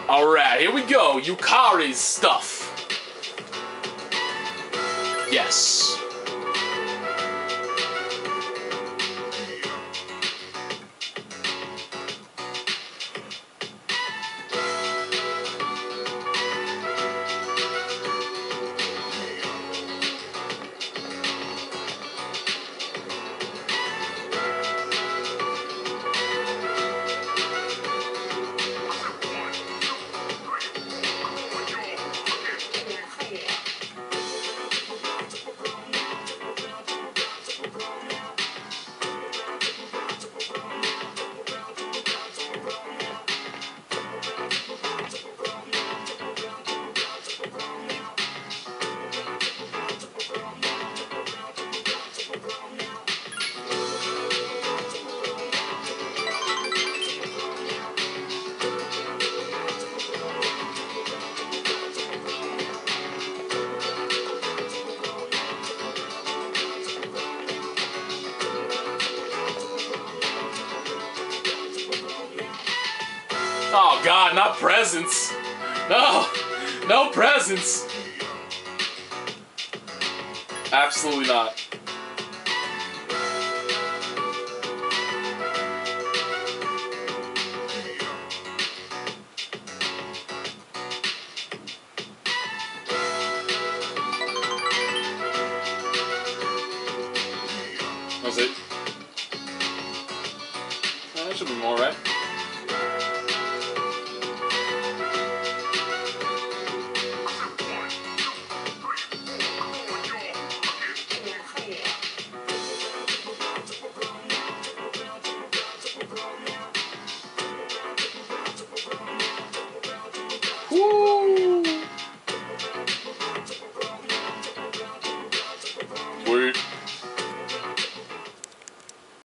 Alright, here we go. Yukari's stuff. Yes. Oh God, not presents. No, no presents. Absolutely not. Was it? That should be more, right? Woo! Sweet.